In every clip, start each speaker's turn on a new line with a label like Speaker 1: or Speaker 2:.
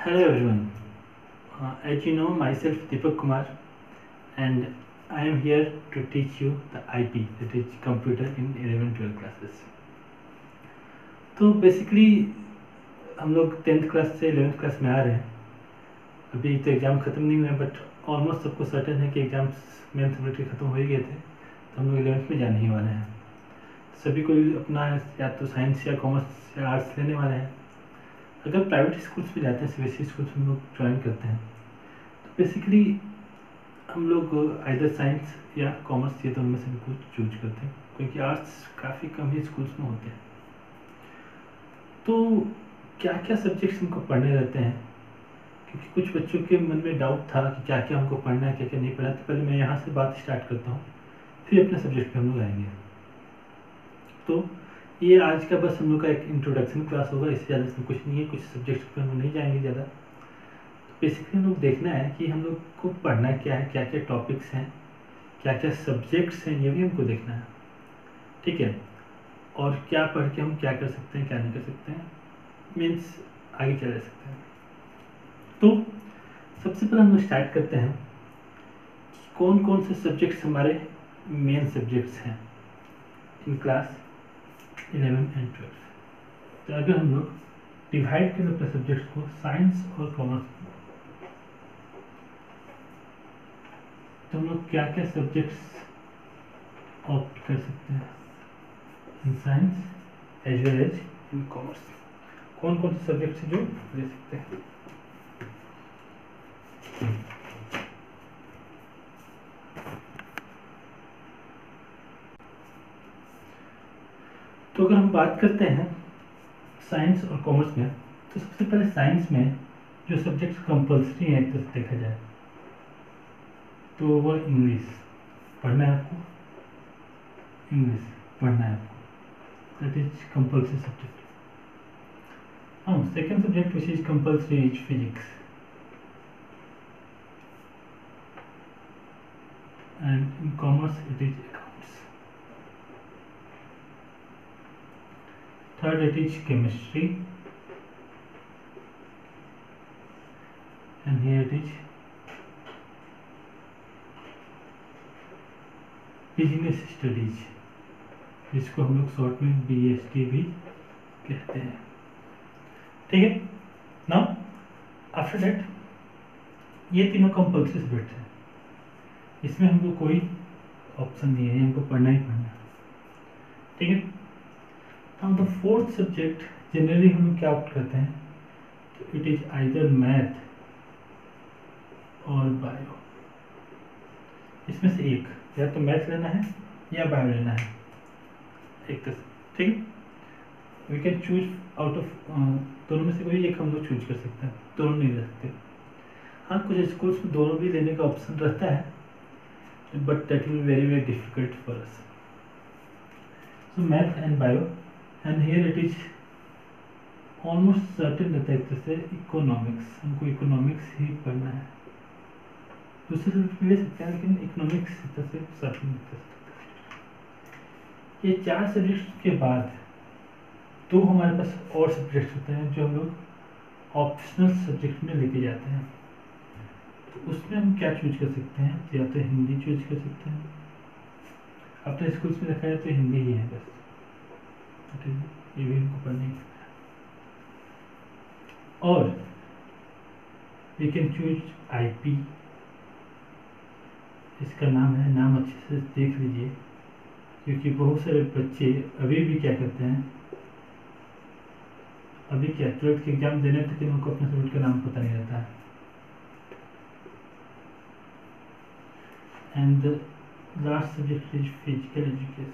Speaker 1: Hello everyone. As you know, myself Deepak Kumar, and I am here to teach you the IP, that is computer in 11-12 classes. तो basically हम लोग 10th class से 11th class में आ रहे हैं. अभी तो एग्ज़ाम ख़त्म नहीं हुए हैं, बट ऑलमोस्ट सबको सर्टेन है कि एग्ज़ाम्स मेन सब्जेक्ट के ख़त्म हो ही गए थे, तो हम लोग 11th में जाने ही वाले हैं. सभी को अपना या तो साइंस या कॉमर्स या आर्ट्स लेने वाले हैं. अगर प्राइवेट स्कूल्स में जाते हैं, सीबीएसई स्कूल्स में हम लोग ज्वाइन करते हैं, तो बेसिकली हम लोग आइदर साइंस या कॉमर्स ये दोनों में से भी कुछ चूज करते हैं, क्योंकि आर्ट्स काफ़ी कम ही स्कूल्स में होते हैं. तो क्या क्या सब्जेक्ट्स हमको पढ़ने रहते हैं, क्योंकि कुछ बच्चों के मन में डाउट था कि क्या क्या हमको पढ़ना है, क्या क्या नहीं पढ़ना है. तो पहले मैं यहाँ से बात स्टार्ट करता हूँ, फिर अपने सब्जेक्ट पे हम लोग आएंगे. तो ये आज का बस हम लोग का एक इंट्रोडक्शन क्लास होगा, इससे ज़्यादा इसमें कुछ नहीं है. कुछ सब्जेक्ट्स पे हम लोग नहीं जाएंगे ज़्यादा. तो बेसिकली हम लोग देखना है कि हम लोग को पढ़ना क्या है, क्या क्या टॉपिक्स हैं, क्या क्या सब्जेक्ट्स हैं, ये भी हमको देखना है. ठीक है. और क्या पढ़ के हम क्या कर सकते हैं, क्या नहीं कर सकते हैं, मीन्स आगे क्या ले सकते हैं. तो सबसे पहले हम लोग स्टार्ट करते हैं कि कौन कौन से सब्जेक्ट्स हमारे मेन सब्जेक्ट्स हैं इन क्लास 11 एंड 12. तो अगर हम लोग डिवाइड करें अपने सब्जेक्ट्स को साइंस और कॉमर्स में, तो हम लोग क्या क्या सब्जेक्ट्स ऑप्ट कर सकते हैं in science as well as in commerce. कौन कौन से सब्जेक्ट्स जो ले सकते हैं. तो अगर हम बात करते हैं साइंस और कॉमर्स में, तो सबसे पहले साइंस में जो सब्जेक्ट्स कंपल्सरी हैं एक तरह से देखा जाए तो वो इंग्लिश पढ़ना है आपको. इंग्लिश पढ़ना है आपको, that is compulsory subject. Second subject which is compulsory is physics, and in commerce it is accounts. Third, it is chemistry, and here it is business studies, जिसको हम लोग शॉर्ट में BST भी कहते हैं. ठीक है. नाउ आफ्टर दैट ये तीनों कंपल्सरी सब्जेक्ट हैं, इसमें हमको कोई ऑप्शन नहीं है, हमको पढ़ना ही पढ़ना है. ठीक है. Now the fourth subject generally हम लोग क्या ऑप्ट करते हैं, तो इट इज आइदर मैथ और बायो. इसमें से एक, या तो मैथ लेना है या बायो लेना है, एक तरह. ठीक है. We can choose out of दोनों में से कोई एक हम लोग चूज कर सकते हैं, दोनों नहीं ले सकते. हाँ, कुछ स्कूल्स में दोनों भी लेने का ऑप्शन रहता है, but that will be very very difficult for us. So math and bio, and here it is almost certain रहता है एक तरह से इकोनॉमिक्स. हमको इकोनॉमिक्स ही पढ़ना है. दूसरे सब्जेक्ट ले सकते हैं, लेकिन इकोनॉमिक्स इस तरह से सर्टेन कर सकते हैं. ये चार सब्जेक्ट्स के बाद दो हमारे पास और सब्जेक्ट्स होते हैं जो हम लोग ऑप्शनल सब्जेक्ट में लेके जाते हैं. उसमें हम क्या चूज कर सकते हैं, या तो हिंदी चूज कर सकते हैं. अपने स्कूल्स में देखा जाए तो हिंदी ही है बस. ठीक है. ये भी हमको पढ़ने की. और वी कैन चूज IP. इसका नाम है, नाम अच्छे से देख लीजिए, क्योंकि बहुत सारे बच्चे अभी भी क्या करते हैं, अभी क्या 12th के एग्जाम देने तक उनको अपने सब्जेक्ट का नाम पता नहीं रहता है. And the last subject is physical education.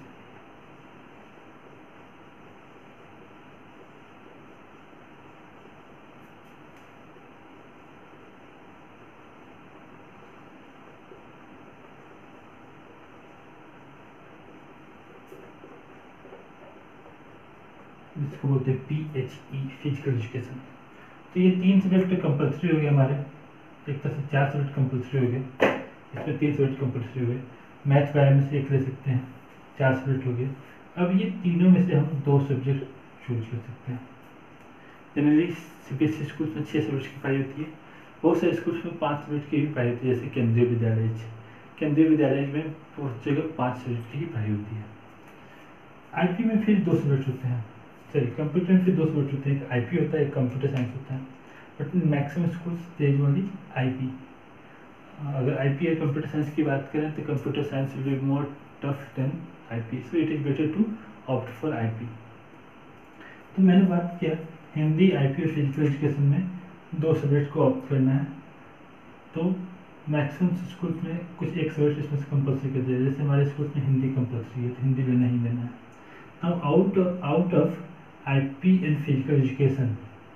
Speaker 1: इसको बोलते हैं PHE, फिजिकल एजुकेशन. तो ये तीन सब्जेक्ट कंपल्सरी हो गए हमारे, एक तरह से चार सब्जेक्ट कंपल्सरी हो गए. इसमें 3 सब्जेक्ट कंपल्सरी हो गए. मैथ बायो में से एक ले सकते हैं, 4 सब्जेक्ट हो गए. अब ये तीनों में से हम 2 सब्जेक्ट चूज कर सकते हैं. जनरली CBSE स्कूल्स में 6 सब्जेक्ट की पढ़ाई होती है, बहुत सारे स्कूल्स में 5 सब्जेक्ट की भी पढ़ाई होती है, जैसे केंद्रीय विद्यालय में बहुत जगह 5 सब्जेक्ट की ही पढ़ाई होती है। IP में फिर 2 सब्जेक्ट होते हैं, सॉरी कंप्यूटर में फिर 2 सब्जेक्ट होते हैं, एक IP होता है, एक कंप्यूटर साइंस होता है, but maximum schools there is only IP। अगर IP या कंप्यूटर साइंस की बात करें तो computer science will be more tough than IP, so it is better to opt for IP। तो मैंने बात किया हिंदी, IP और फिजिकल एजुकेशन में 2 सब्जेक्ट को ऑप्ट करना है, तो मैक्सिमम स्कूल्स में कुछ एक सब्जेक्ट इसमें से कंपलसरी कर दिया, जैसे हमारे स्कूल्स में हिंदी कंपलसरी है, तो हिंदी लेना ही लेना है। अब out of IP and physical education,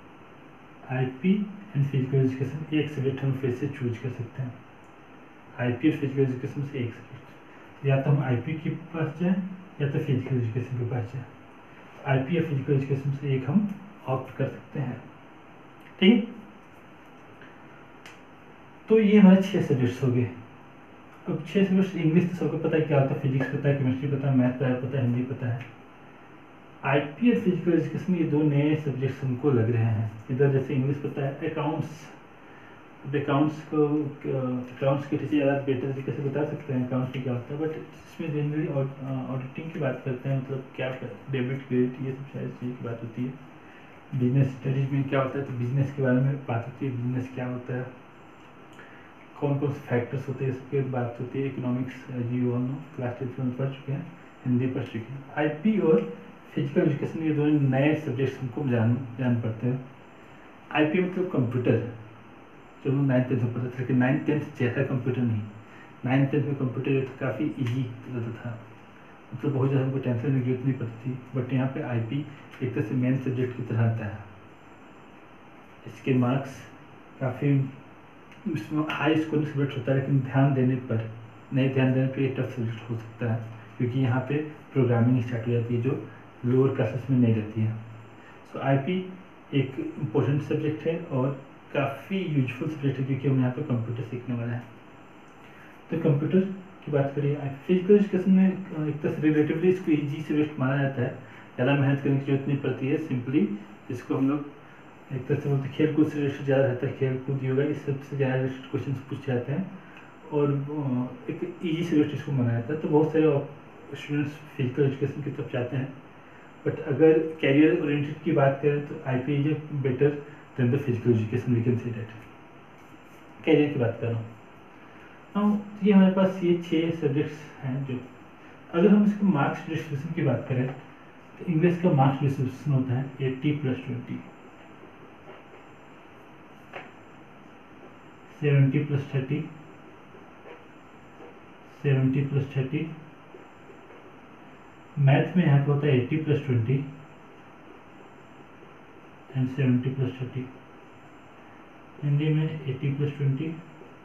Speaker 1: एक सब्जेक्ट हम फिर से चूज कर सकते हैं। IP और फिजिकल एजुकेशन से एक सब्जेक्ट, या तो हम IP के पास जाएं या तो फिजिकल एजुकेशन के पास जाएं। IP या फिजिकल एजुकेशन से एक हम ऑप्ट कर सकते हैं, ठीक। तो ये हमारे 6 सब्जेक्ट्स हो गए। अब 6 सब्जेक्ट्स, इंग्लिश तो सबको पता है क्या होता है, फिजिक्स पता है, केमिस्ट्री पता है, मैथ पता है, हिंदी पता है। IP और फिजिकल एजुकेशन ये 2 नए सब्जेक्ट्स हमको लग रहे हैं। इधर जैसे इंग्लिश पता है, अकाउंट्स के टीचर ज़्यादा बेटर तरीके से बता सकते हैं अकाउंट्स में क्या होता है, बट इसमें जनरली ऑडिटिंग की बात करते हैं, मतलब क्या डेबिट क्रेडिट ये सब सारी चीज़ की बात होती है। बिजनेस स्टडीज में क्या होता है, तो बिजनेस के बारे में बात होती है, बिजनेस क्या होता है, कौन कौन से फैक्टर्स होते हैं, इसके बात होती है। इकोनॉमिक्स जी ऑल नो, क्लास 10 में पढ़ चुके हैं, हिंदी पढ़ चुके हैं। IP और फिजिकल एजुकेशन ये दोनों नए सब्जेक्ट्स हमको जान पड़ते हैं। IP मतलब कंप्यूटर, जो हम 9th-10th में पढ़ते थे, लेकिन 9th-10th जैसा कंप्यूटर नहीं। 9th-10th में कंप्यूटर तो काफ़ी ईजी रहता था, मतलब बहुत ज़्यादा हमको टेंशन की जरूरत नहीं पड़ती थी, बट यहाँ पे IP एक तरह से मेन सब्जेक्ट की तरह आता है। इसके मार्क्स काफ़ी उसमें हाई स्कोरिंग सब्जेक्ट होता है, लेकिन ध्यान देने पर ये टफ सब्जेक्ट हो सकता है, क्योंकि यहाँ पे प्रोग्रामिंग स्टार्ट हो जाती है जो लोअर क्लासेस में नहीं रहती है। सो IP एक इम्पोर्टेंट सब्जेक्ट है और काफ़ी यूजफुल सब्जेक्ट है, क्योंकि हम यहाँ पे कंप्यूटर सीखने वाले हैं। तो कंप्यूटर की बात करिए, फिजिकल एजुकेशन में एक तरह से रिलेटिवली इसको ईजी सब्जेक्ट माना जाता है, ज़्यादा मेहनत करने की जरूरत नहीं पड़ती है। सिंपली इसको हम लोग एक तरह से बोलते हैं खेल कूद से रिलेटेड ज़्यादा रहता है, खेल कूद योगा इस सबसे ज़्यादा रिलेटेड क्वेश्चन पूछे जाते हैं, और एक ईजी सब्जेक्ट इसको माना जाता है। तो बहुत सारे स्टूडेंट्स फिजिकल एजुकेशन की तरफ जाते हैं, बट अगर कैरियर ओरिएंटेड की बात करें तो IP is better than the physical education, we can say that. Career की बात कर रहा हूँ। अब ये हमारे पास ये 6 सब्जेक्ट्स हैं जो, अगर हम इसको मार्क्स डिस्ट्रीब्यूशन की बात करें तो इंग्लिश का मार्क्स डिस्ट्रीब्यूशन होता है 80+20, 70+30, 70+30। मैथ में यहाँ पे होता है 80+20 एंड 70+30। हिंदी में 80+20,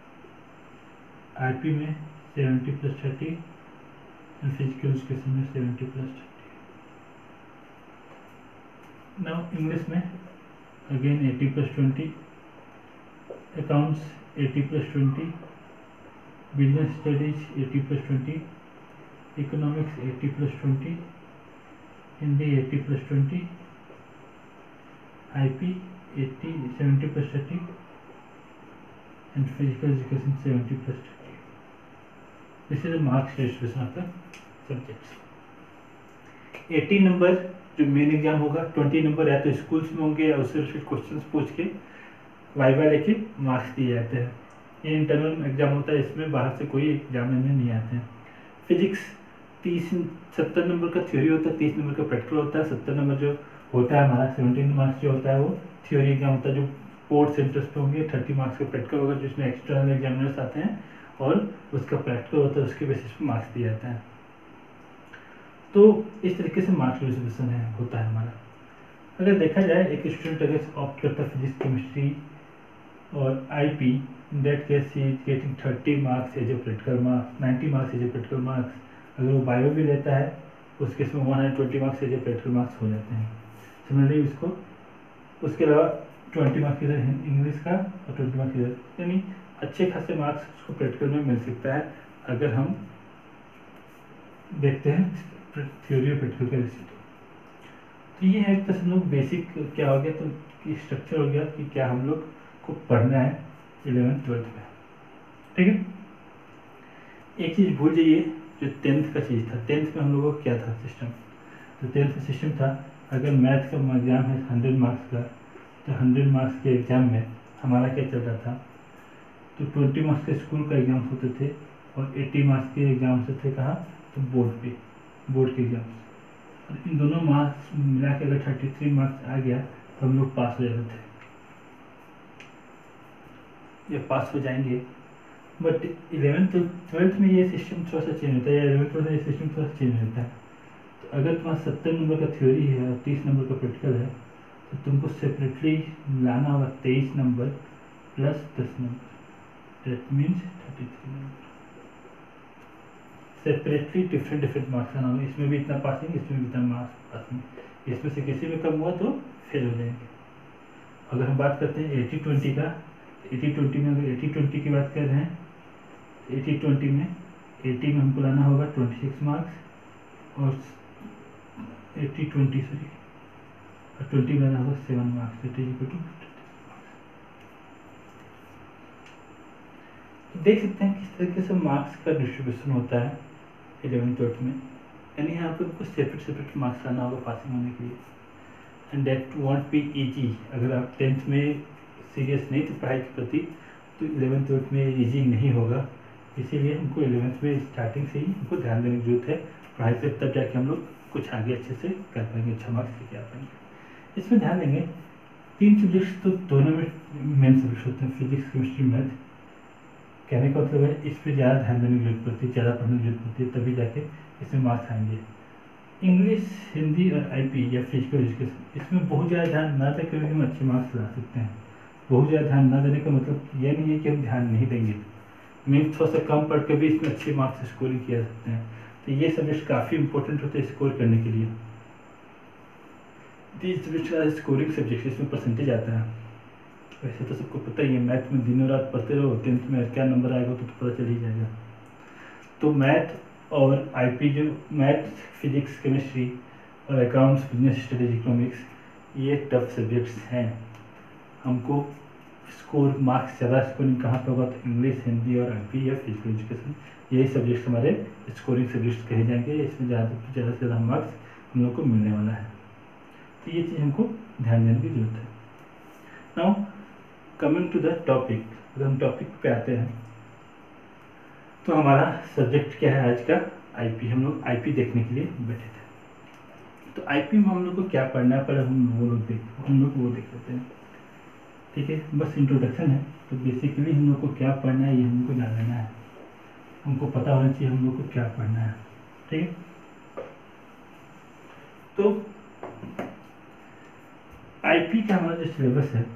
Speaker 1: IP में 70+30 एंड फिजिकल एजुकेशन में 70+30। नाउ इंग्लिश में again 80+20, accounts 80+20, business studies 80+20, economics 80+20, Hindi 80+20, IP 70+30 and physical education 70+30। This is the marks distribution of the subjects. 80 number जो मेन एग्जाम होगा, 20 नंबर या तो स्कूल्स में होंगे या उससे रिलेटेड क्वेश्चंस पूछ के वाइवा लेके मार्क्स दिए जाते हैं। ये इंटरनल एग्जाम होता है, इसमें बाहर से कोई एग्जाम लेने नहीं आते हैं। फिजिक्स 70 नंबर का थ्योरी होता है, 30 नंबर का प्रैक्टिकल होता है। 70 नंबर जो होता है हमारा 17 मार्क्स जो होता है वो थ्योरी एग्जाम होता है, जो बोर्ड सेंटर्स पे होंगे। 30 मार्क्स का प्रैक्टिकल होगा जिसमें एक्सटर्नल एग्जामिनर्स आते हैं और उसका प्रैक्टिकल होता है, उसके बेसिस पे मार्क्स दिए जाते हैं। तो इस तरीके से मार्क्स डिस्ट्रीब्यूशन होता है हमारा। अगर देखा जाए एक स्टूडेंट अगर ऑप्ट करता है फिजिक्स केमिस्ट्री और IP, in that case he is getting 30 marks as a practical marks, 90 marks as a practical marks. अगर वो बायो भी लेता है उस केस में 120 marks as a practical marks हो जाते हैं। सिमिलरली उसको उसके अलावा 20 मार्क्स इधर इंग्लिश का और 20 मार्क्स इधर, यानी अच्छे खासे मार्क्स उसको प्रैक्टिकल में मिल सकता है अगर हम देखते हैं थ्योरी और प्रैक्टिकल का रिजल्ट। तो ये है एक तरह से लोग बेसिक क्या हो गया। तो ये स्ट्रक्चर हो गया कि क्या हम लोग को पढ़ना है 11th-12th में। ठीक है, एक चीज़ भूल जाइए, जो 10th का चीज़ था। 10th में हम लोगों को क्या था सिस्टम, तो 10th का सिस्टम था, अगर मैथ का एग्ज़ाम है 100 मार्क्स का, तो 100 मार्क्स के एग्ज़ाम में हमारा क्या चल रहा था, तो 20 मार्क्स के स्कूल का एग्ज़ाम होते थे और 80 मार्क्स के एग्ज़ाम से थे कहाँ, तो बोर्ड के एग्ज़ाम। और इन दोनों मार्क्स मिला के अगर 33 मार्क्स आ गया तो हम लोग पास हो जाते थे, या पास हो जाएंगे। बट 11th-12th में ये सिस्टम थोड़ा सा चेंज होता है, या 11th में ये सिस्टम थोड़ा सा चेंज होता है। तो अगर तुम्हारा 70 नंबर का थ्योरी है और 30 नंबर का प्रैक्टिकल है, तो तुमको सेपरेटली लाना होगा 23 number plus 10 number, that means 33 number. Separately different marks लाना होगा, इसमें भी इतना पासिंग, इसमें भी इतना मार्क्स पासिंग, इसमें से किसी में कम हुआ तो फेल हो जाएंगे। अगर हम बात करते हैं 80-20 का, 80-20 में अगर 80-20 की बात कर रहे हैं, 80-20 में 80 में हमको लाना होगा 26 मार्क्स और 80-20 सॉरी, और 20 में लाना होगा 7 marks, it is equal to 50 marks. देख सकते हैं किस तरीके से मार्क्स का डिस्ट्रीब्यूशन होता है 11th-12th में, यानी यहाँ पर हमको सेपरेट मार्क्स लाना होगा पासिंग होने के लिए। And that won't be easy. अगर आप 10th में सीरियस नहीं थे पढ़ाई के प्रति, तो 11th-12th में ईजी नहीं होगा। इसीलिए हमको 11th में स्टार्टिंग से ही हमको ध्यान देने की जरूरत है पढ़ाई पे, तब जाके हम लोग कुछ आगे अच्छे से कर पाएंगे, अच्छा मार्क्स लेके आ पाएंगे। इसमें ध्यान देंगे 3 सब्जेक्ट्स तो दोनों में मेन सब्जेक्ट्स होते हैं, फिजिक्स, केमिस्ट्री, मैथ। कहने का मतलब है इस पर ज़्यादा ध्यान देने की जरूरत पड़ती है, ज़्यादा पढ़ने की जरूरत पड़ती है, तभी जाके इसमें मार्क्स आएंगे। इंग्लिश, हिंदी और आईपी या फिजिकल एजुकेशन, इसमें बहुत ज़्यादा ध्यान ना देकर भी हम अच्छे मार्क्स ला सकते हैं। बहुत ज़्यादा ध्यान ना देने का मतलब यह नहीं है कि हम ध्यान नहीं देंगे, मीन्स थोड़ा सा कम पढ़ के भी इसमें अच्छे मार्क्स स्कोरिंग किया सकते हैं। तो ये सब्जेक्ट काफ़ी इंपॉर्टेंट होते हैं स्कोर करने के लिए। these सब्जेक्ट्स का स्कोरिंग सब्जेक्ट, इसमें परसेंटेज आता है। वैसे तो सबको पता ही है, मैथ में दिनों रात पढ़ते रहो, 10th में क्या नंबर आएगा तो पता चल ही जाएगा। तो मैथ और आईपी, जो मैथ, फिजिक्स, केमिस्ट्री और अकाउंट्स, बिजनेस स्टडीज, इकोनॉमिक्स, ये टफ सब्जेक्ट्स हैं। हमको स्कोर मार्क्स ज़्यादा स्कोरिंग कहाँ पे होगा, तो इंग्लिश, हिंदी और आईपी या फिजिकल एजुकेशन, यही सब्जेक्ट्स हमारे स्कोरिंग सब्जेक्ट्स कहे जाएंगे। इसमें ज़्यादा से ज़्यादा मार्क्स हम लोग को मिलने वाला है। तो ये चीज़ हमको ध्यान देने की जरूरत है। Now coming to the topic, अगर हम टॉपिक पे आते हैं तो हमारा सब्जेक्ट क्या है आज का, आईपी। हम लोग आईपी देखने के लिए बैठे थे। तो आईपी में हम लोग को क्या पढ़ना है, पहले हम लोग वो देख लेते हैं। ठीक है, बस इंट्रोडक्शन है। तो बेसिकली हम लोग को क्या पढ़ना है ये हमको जान लेना है, हमको पता होना चाहिए हम लोग को क्या पढ़ना है। ठीक है, तो आईपी का हमारा जो सिलेबस है,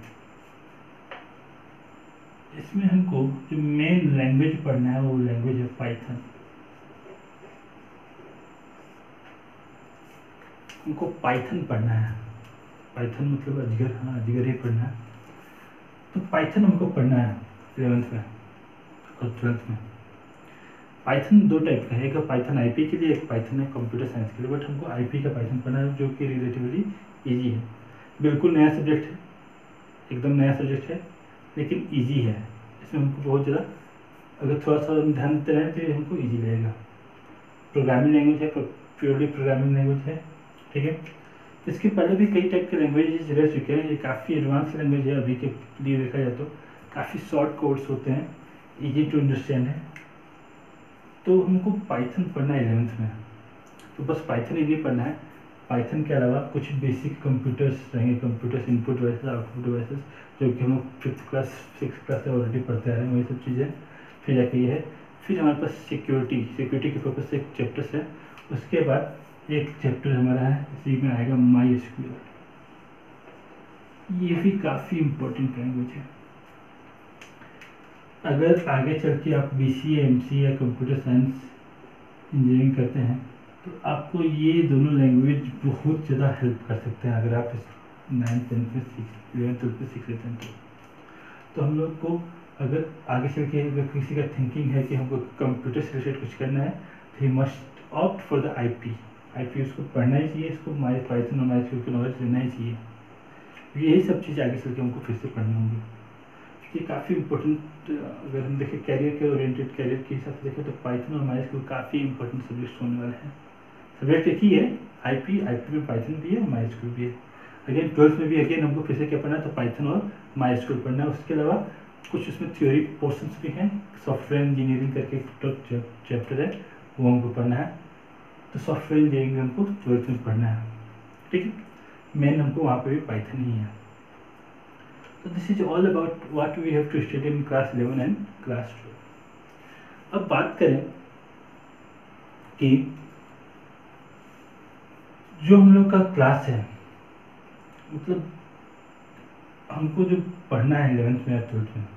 Speaker 1: इसमें हमको जो मेन लैंग्वेज पढ़ना है वो लैंग्वेज है पाइथन। हमको पाइथन पढ़ना है। पाइथन मतलब अजगर, हाँ अजगर ही पढ़ना है। तो पाइथन हमको पढ़ना है 11th में और 12th में। पाइथन 2 टाइप का है, एक पाइथन आईपी के लिए, एक पाइथन है कंप्यूटर साइंस के लिए। बट हमको आईपी का पाइथन पढ़ना है, जो कि रिलेटिवली ईजी है। बिल्कुल नया सब्जेक्ट है, एकदम नया सब्जेक्ट है, लेकिन ईजी है। इसमें हमको बहुत ज़्यादा अगर थोड़ा सा ध्यान देते रहें तो ये हमको ईजी लगेगा। प्रोग्रामिंग लैंग्वेज है, प्योरली प्रोग्रामिंग लैंग्वेज है। ठीक है, इसके पहले भी कई टाइप के लैंग्वेजेस रह चुके हैं। ये काफ़ी एडवांस लैंग्वेज है अभी के लिए देखा जाए तो। काफ़ी शॉर्ट कोड्स होते हैं, ईजी टू अंडरस्टैंड है। तो हमको पाइथन पढ़ना है 11th में। तो बस पाइथन ही नहीं पढ़ना है, पाइथन के अलावा कुछ बेसिक कंप्यूटर्स रहेंगे, computers input devices, output devices, जो कि हम लोग 5th क्लास 6th क्लास से ऑलरेडी पढ़ते आ रहे हैं, वही सब चीज़ें। फिर जाके ये है, फिर हमारे पास सिक्योरिटी के पर्पज से एक चैप्टर्स है। उसके बाद एक चैप्टर हमारा है, इसी में आएगा माई एसक्यूएल। ये भी काफ़ी इम्पोर्टेंट लैंग्वेज है। अगर आगे चल के आप BCA, MCA या कंप्यूटर साइंस इंजीनियरिंग करते हैं तो आपको ये दोनों लैंग्वेज बहुत ज़्यादा हेल्प कर सकते हैं। अगर आप 9th 10th में 11th 12th में सीख लेते हैं तो हम लोग को अगर आगे चल के अगर किसी का थिंकिंग है कि हमको कंप्यूटर से रिलेटेड कुछ करना है, तो he must opt for the IP. उसको पढ़ना ही चाहिए, इसको पाइथन और माई एसक्यूएल की नॉलेज लेना ही चाहिए। यही सब चीज़ें आगे चल के हमको फिर से पढ़नी होंगी। ये काफ़ी इंपॉर्टेंट, अगर हम देखें कैरियर के ओरिएंटेड, कैरियर के हिसाब से देखें तो पाइथन और माइस्क्यूएल काफ़ी इंपॉर्टेंट सब्जेक्ट होने वाले हैं। सब्जेक्ट एक ही है, आईपी में पाइथन भी है, माइस्क्यूएल भी है। अगेन 12th में भी अगेन हमको फिर से क्या पढ़ना है, तो पाइथन और माइस्क्यूएल पढ़ना है। उसके अलावा कुछ उसमें थ्योरी पोर्शंस भी हैं, सॉफ्टवेयर इंजीनियरिंग करके एक चैप्टर है, वो हमको पढ़ना है। तो सॉफ्टवेयर इंजीनियरिंग हमको 12th में पढ़ना है, ठीक है। मेन हमको वहाँ पे भी पाइथन ही है। तो this is all about what we have to study in class 11 and class 12। अब बात करें कि जो हम लोग का क्लास है, मतलब हमको जो पढ़ना है 11th में या 12th में,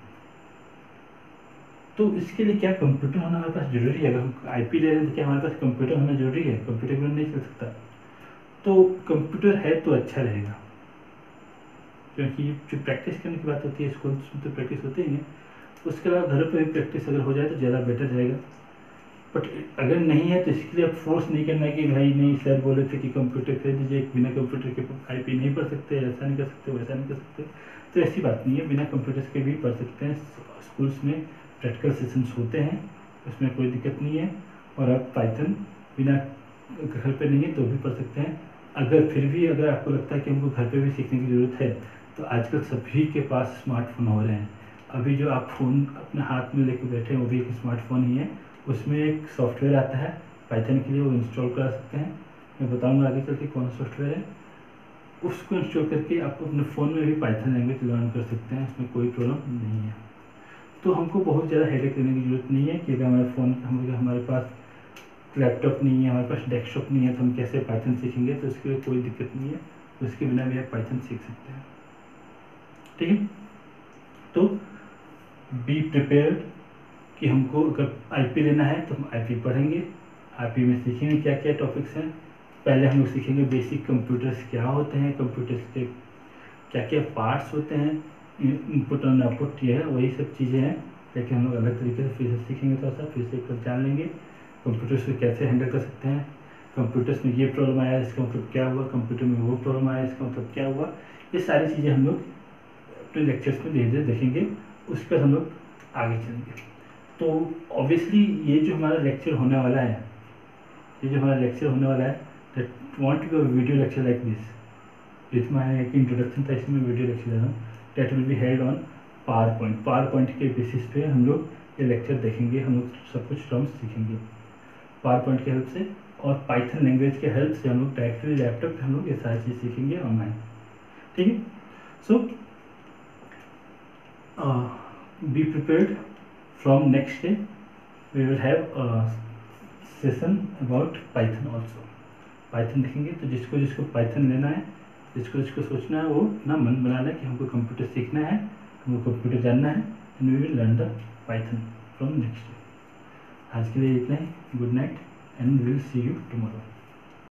Speaker 1: तो इसके लिए क्या कंप्यूटर होना हमारे पास जरूरी है? अगर हम आईपी ले रहे हैं तो क्या हमारे पास कंप्यूटर होना जरूरी है? कंप्यूटर बिना नहीं चल सकता। तो कंप्यूटर है तो अच्छा रहेगा, क्योंकि जो प्रैक्टिस करने की बात होती है स्कूल में तो प्रैक्टिस होती ही है, उसके अलावा घर पर भी प्रैक्टिस अगर हो जाए तो ज़्यादा बेटर रहेगा। बट अगर नहीं है तो इसके लिए फोर्स नहीं करना कि भाई नहीं सर बोले थे कि कंप्यूटर खरीद दीजिए, बिना कंप्यूटर के आईपी नहीं पढ़ सकते, ऐसा नहीं कर सकते, वैसा नहीं कर सकते। तो ऐसी बात नहीं है, बिना कंप्यूटर के भी पढ़ सकते हैं। स्कूल्स में प्रैक्टिकल सेशंस होते हैं, उसमें कोई दिक्कत नहीं है। और आप पाइथन बिना घर पे नहीं है तो भी पढ़ सकते हैं। अगर फिर भी अगर आपको लगता है कि हमको घर पे भी सीखने की ज़रूरत है, तो आजकल सभी के पास स्मार्टफोन हो रहे हैं। अभी जो आप फ़ोन अपने हाथ में लेके बैठे हैं वो भी एक स्मार्टफोन ही है। उसमें एक सॉफ्टवेयर आता है पाइथन के लिए, वो इंस्टॉल करा सकते हैं। मैं बताऊंगा आगे चल के कौन सा सॉफ्टवेयर है। उसको इंस्टॉल करके आप अपने फ़ोन में भी पाइथन लैंग्वेज लर्न कर सकते हैं, इसमें कोई प्रॉब्लम नहीं है। तो हमको बहुत ज़्यादा हेडेक लेने की ज़रूरत नहीं है कि अगर हमारे पास लैपटॉप नहीं है, हमारे पास डेस्कटॉप नहीं है, तो हम कैसे पाइथन सीखेंगे। तो इसके लिए कोई दिक्कत नहीं है, उसके बिना भी आप पाइथन सीख सकते हैं, ठीक है। तो बी प्रिपेयर्ड कि हमको अगर आईपी लेना है तो हम आईपी पढ़ेंगे। आईपी में सीखेंगे क्या क्या टॉपिक्स हैं। पहले हम लोग सीखेंगे बेसिक कंप्यूटर्स क्या होते हैं, कंप्यूटर्स के क्या क्या पार्ट्स होते हैं, इनपुट और आउटपुट, ये है वही सब चीज़ें हैं। लेकिन हम लोग अलग तरीके से फिर से सीखेंगे, थोड़ा सा फिर से एक बार जान लेंगे कंप्यूटर्स को कैसे हैंडल कर सकते हैं। कंप्यूटर्स में ये प्रॉब्लम आया, इसका मतलब क्या हुआ, कंप्यूटर में वो प्रॉब्लम आया, इसका मतलब क्या हुआ। ये सारी चीज़ें हम लोग अपने लेक्चर्स में धीरे धीरे देखेंगे, उस पर हम लोग आगे चलेंगे। तो ऑब्वियसली ये जो हमारा लेक्चर होने वाला है, that want to be a video lecture like this with my एक इंट्रोडक्शन था, इसमें वीडियो लेक्चर दे रहा हूँ। That will be held on power point के बेसिस पे हम लोग ये लेक्चर देखेंगे, हम लोग सब कुछ टर्म्स सीखेंगे पावर पॉइंट की हेल्प से। और पाइथन लैंग्वेज के हेल्प से हम लोग डायरेक्टली लैपटॉप पे हम लोग ये सारी चीज़ सीखेंगे ऑनलाइन, ठीक है। So be prepared, from next day we will have session about Python also. Python देखेंगे, तो जिसको जिसको पाइथन लेना है, जिसको जिसको सोचना है, वो ना मन बनाना है कि हमको कंप्यूटर सीखना है, हमको कंप्यूटर जानना है, and we will learn the Python from next day. आज के लिए इतना ही। Good night and will see you tomorrow.